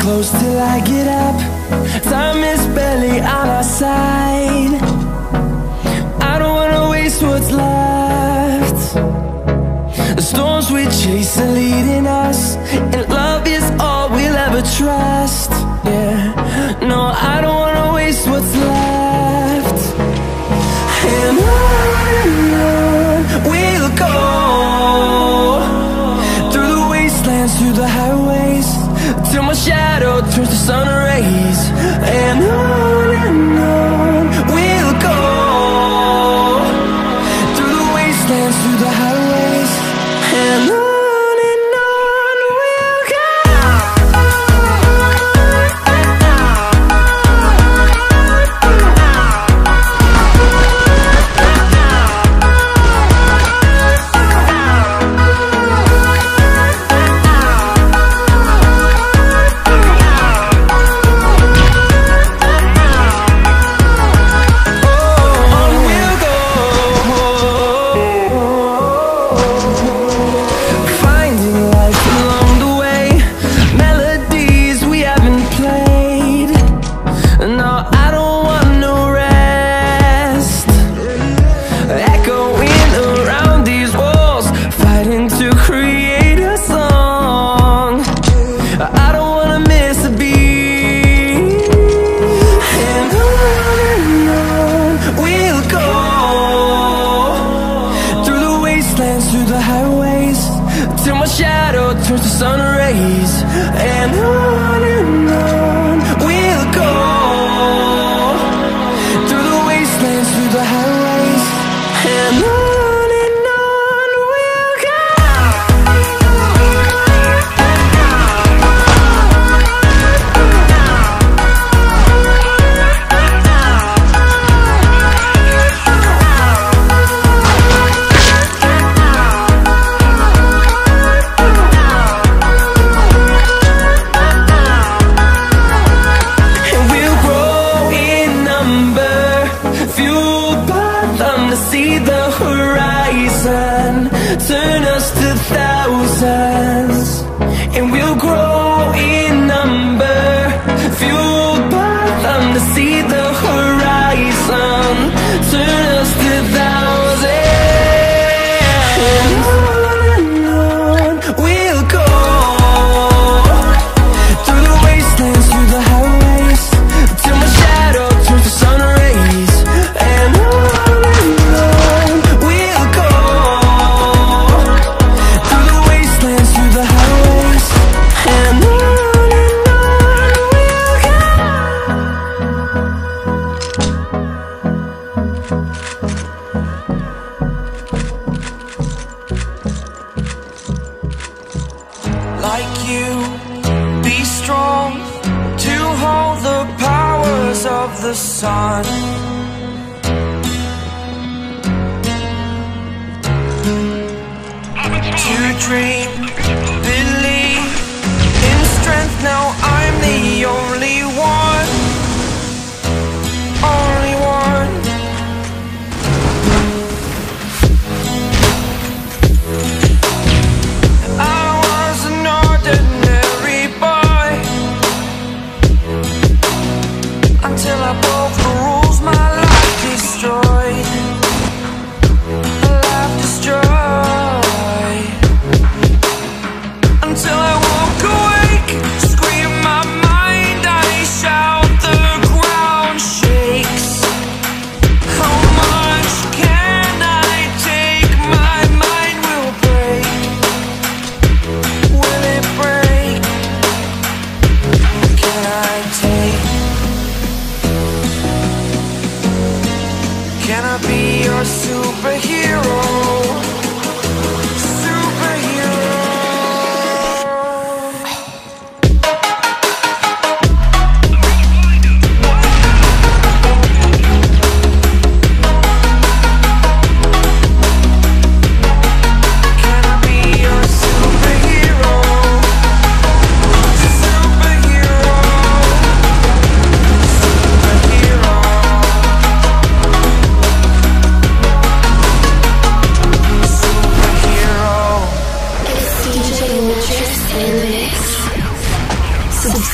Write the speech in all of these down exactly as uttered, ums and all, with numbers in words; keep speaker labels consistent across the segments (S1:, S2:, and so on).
S1: close till I get up. Time is barely on our side. I don't wanna waste what's left. The storms we chase are leading us, and love is all we'll ever trust. Yeah, no, I don't wanna waste what's left. And on and on we'll go, through the wastelands, through the highways, till my shadow turns to sun rays. And on and on we'll go, through the wastelands, through the highways, and on. Through the highways, till my shadow turns to sun rays. And on and on we'll go, through the wastelands, through the highways, and on and on we'll go. See the horizon, turn us to thousands, and we'll grow in number, fueled by them to see the horizon, turn us to thousands. And on and on we'll go, through the wastelands, through the highways, till my shadow turns to sun rays. And on like you, be strong to hold the powers of the sun. To dream, believe in strength. Now I'm the only one, only one. Until I broke the rules, my life destroyed, life destroyed.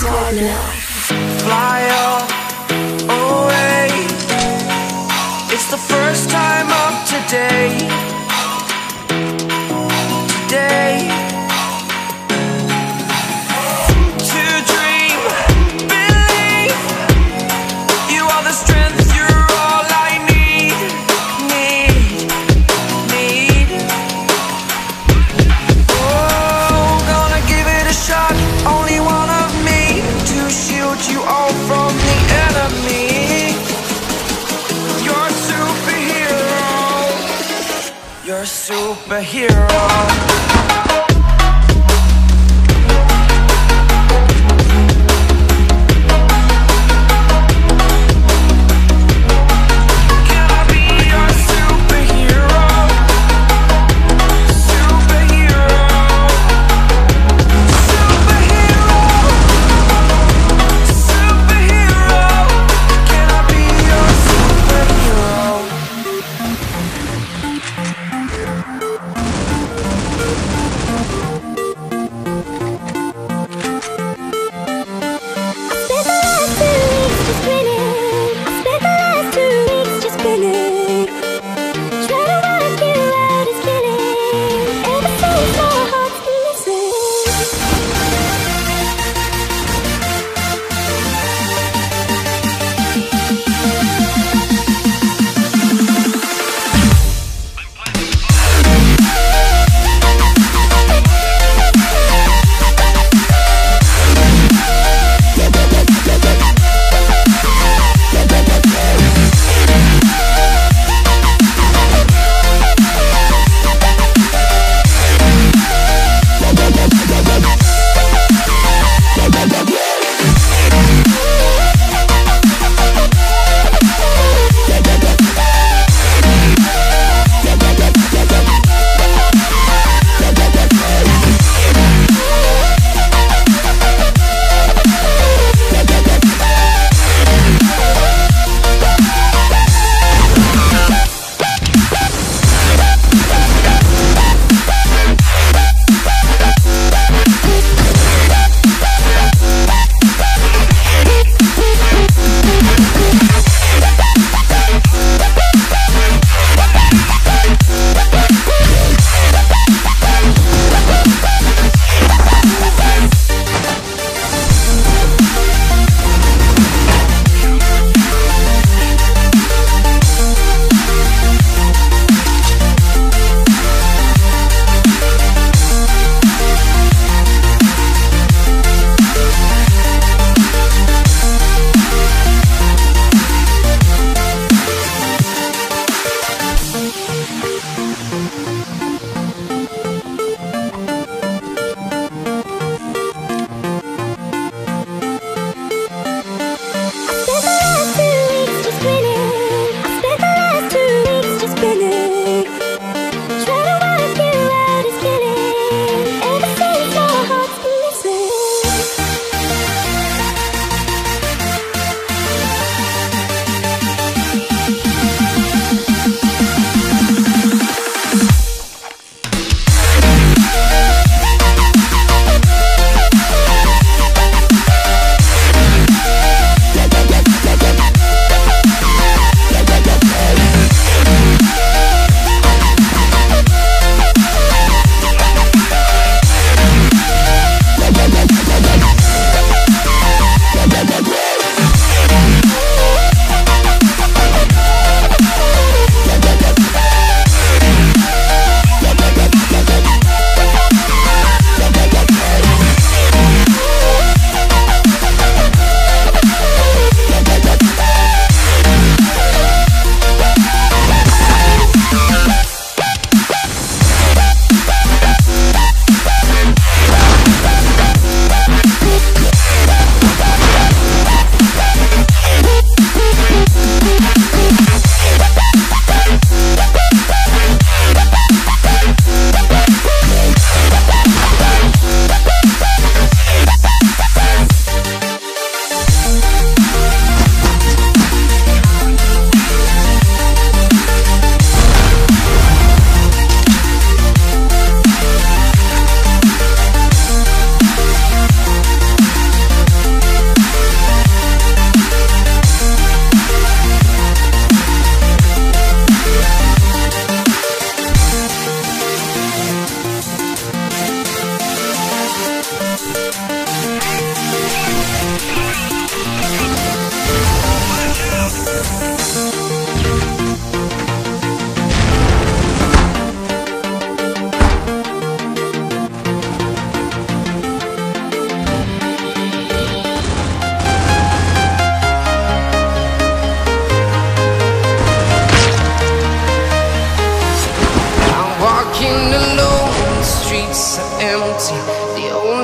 S1: Fly away. It's the first time of today. Today. To dream, believe. You are the strength, you're all I need. Need, need. Oh, gonna give it a shot. Only one of me to shield you all from the enemy. You're a superhero. You're a superhero.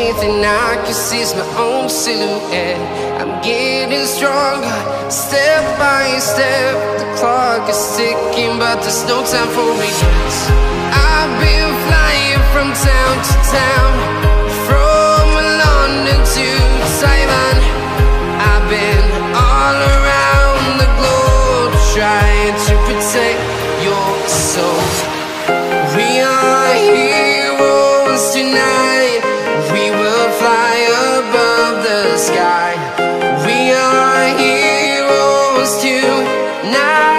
S2: only thing I can see is my own silhouette. I'm getting stronger, step by step. The clock is ticking, but there's no time for regrets. I've been flying from town to town, from London to Taiwan. I've been all around the globe, trying to protect your soul. We are heroes tonight. We will fly above the sky. We are heroes tonight.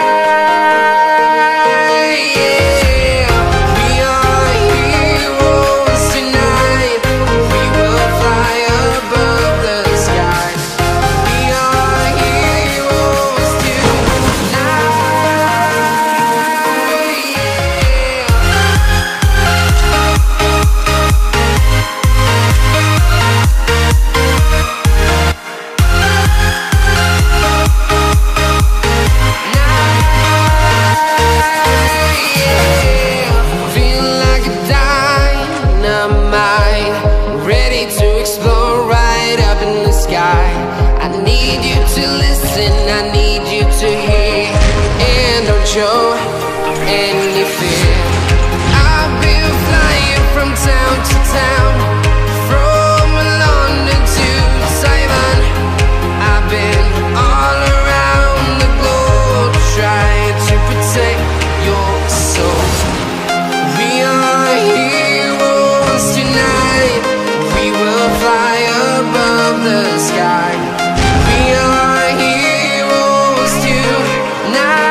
S2: Show any fear. I've been flying from town to town, from London to Taiwan. I've been all around the globe, trying to protect your soul. We are heroes tonight. We will fly above the sky. We are heroes tonight.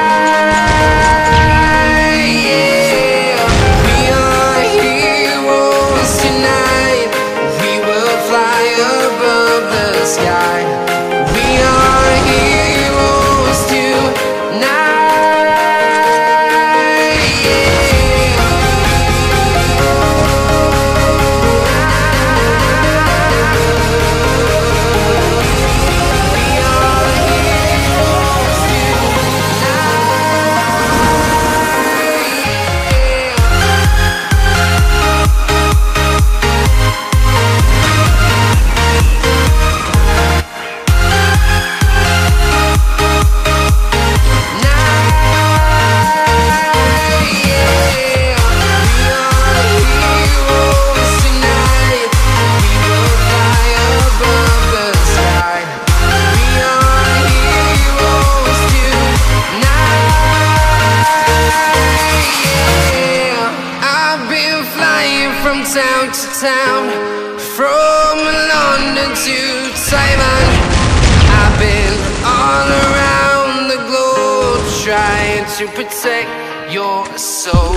S2: Town to town, from London to Taiwan. I've been all around the globe, trying to protect your soul.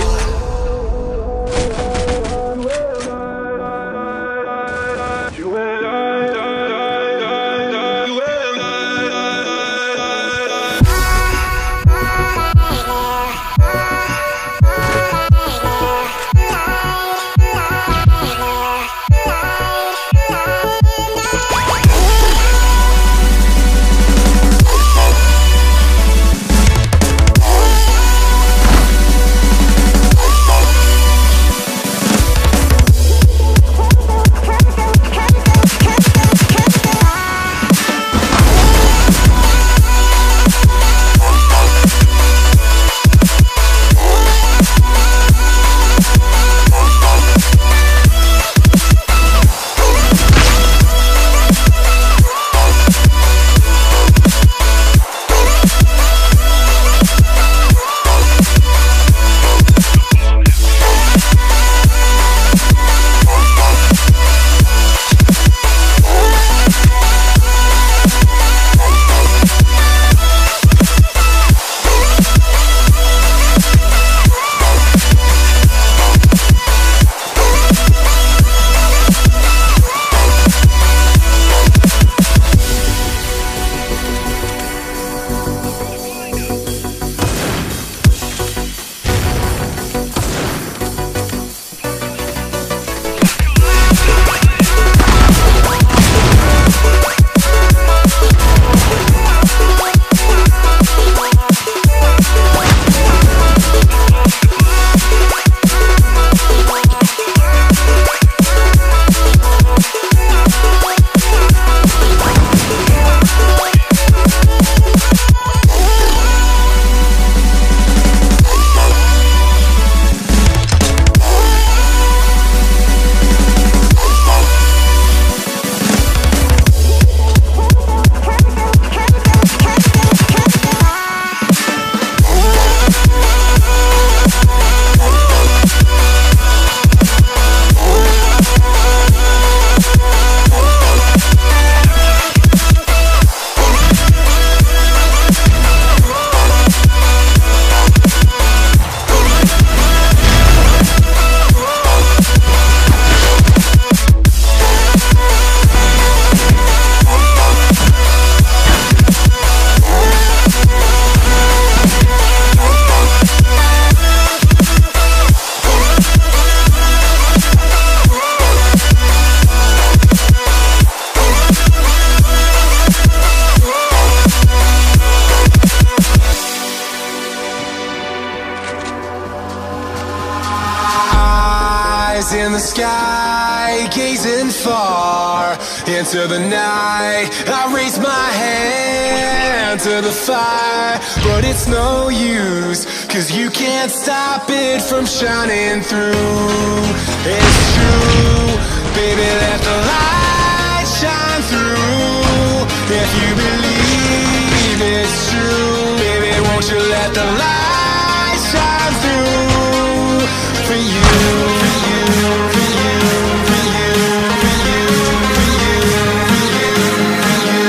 S1: gazing far into the night. I raise my hand to the fire, but it's no use, cause you can't stop it from shining through. It's true, baby, let the light shine through. If you believe it's true, baby, won't you let the light shine through for you, for you, for you, for you, for you, for you, for you, for you,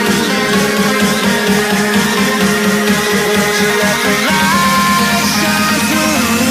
S1: won't you let the light shine through?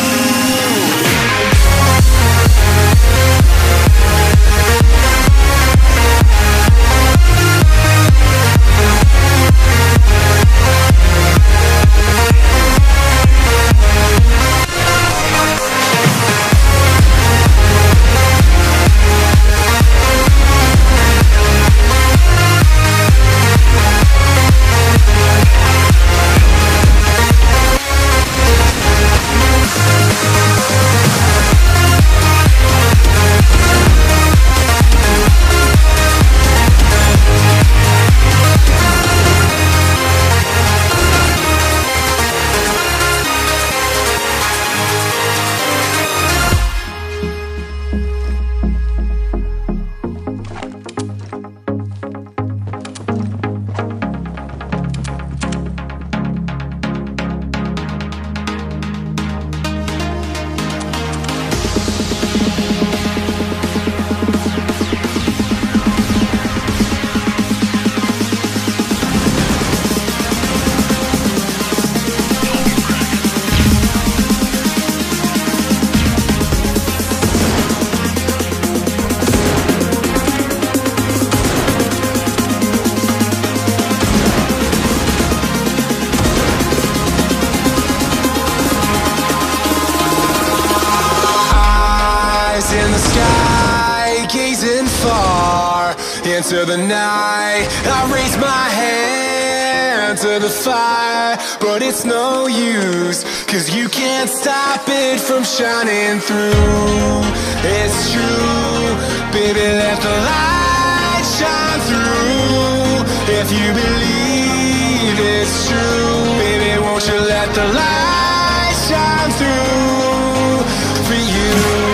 S1: In the sky, gazing far into the night. I raise my hand to the fire, but it's no use, cause you can't stop it from shining through. It's true, baby, let the light shine through. If you believe it's true, baby, won't you let the light shine through for you.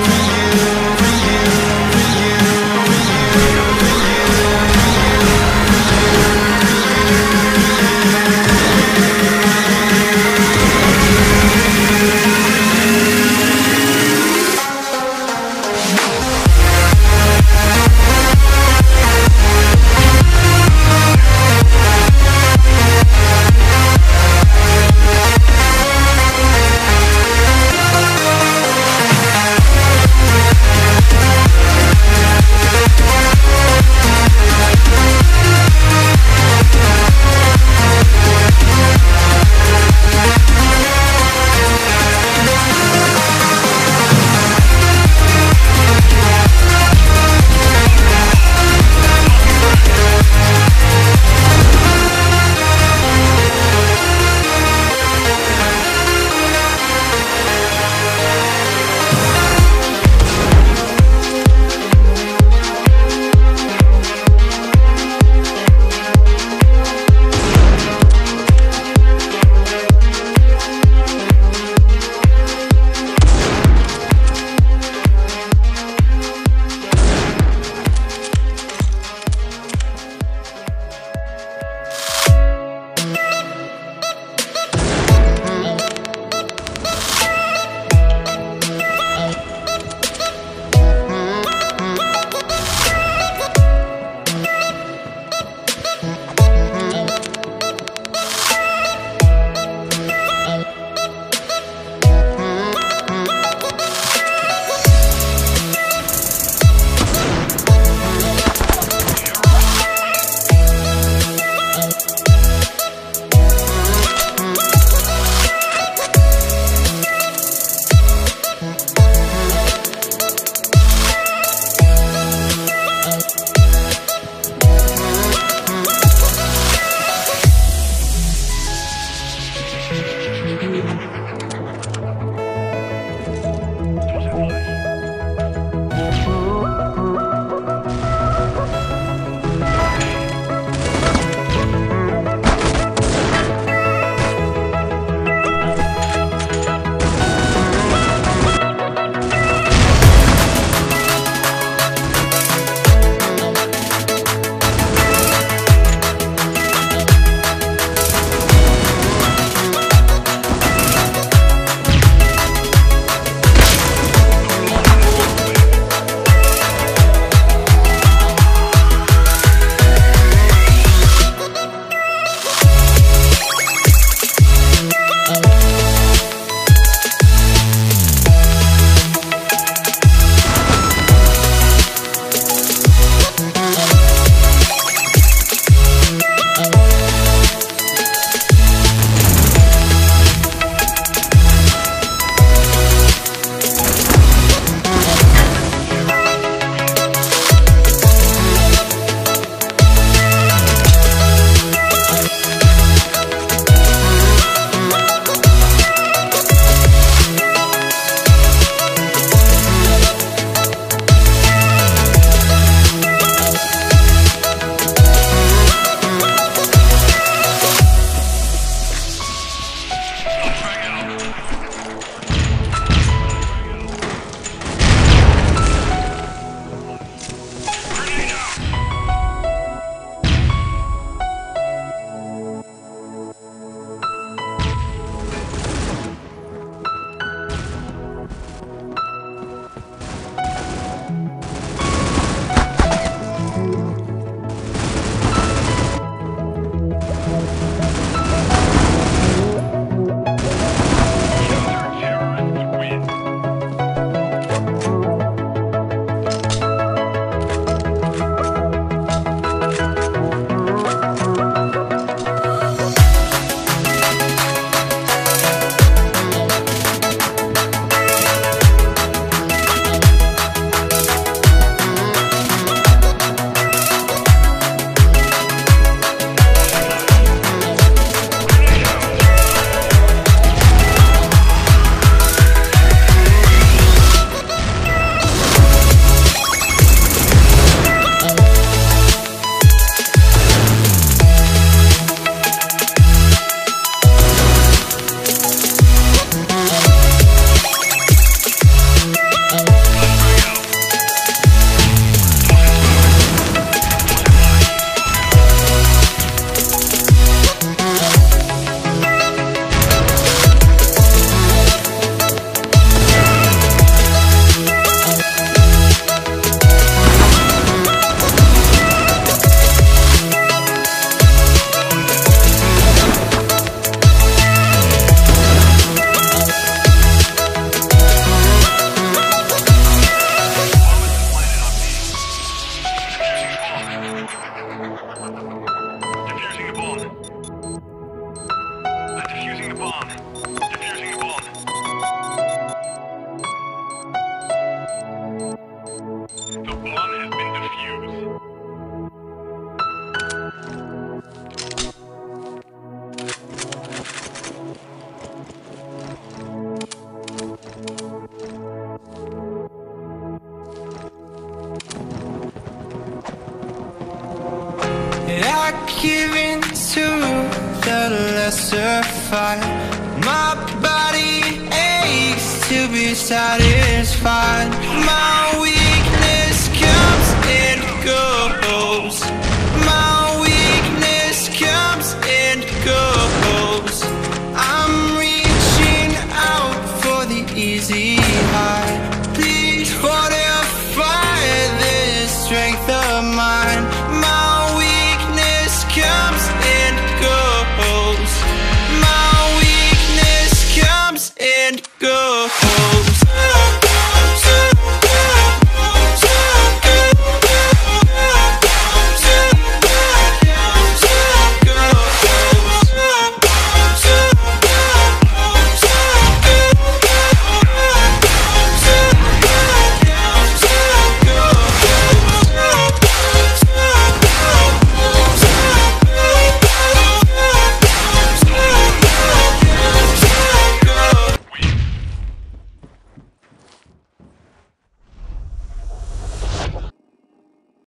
S1: I give in to the lesser fight. My body aches to be satisfied. My will